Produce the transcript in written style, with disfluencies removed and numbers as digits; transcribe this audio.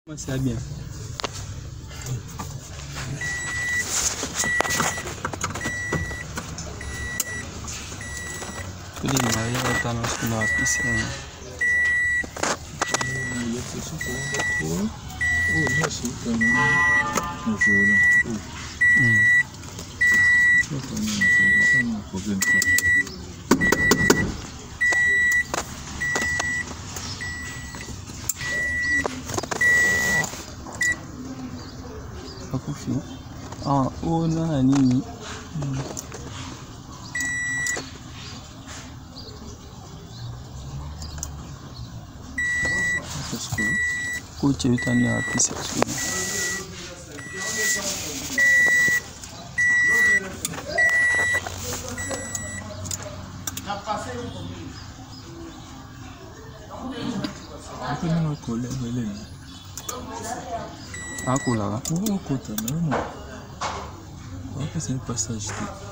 Ça bien. Tous les mariés dans la piscine. Ah, oh na nini. Coach utani wapi sasa? Akula. Oh, kota, não. Olha que esse passagem.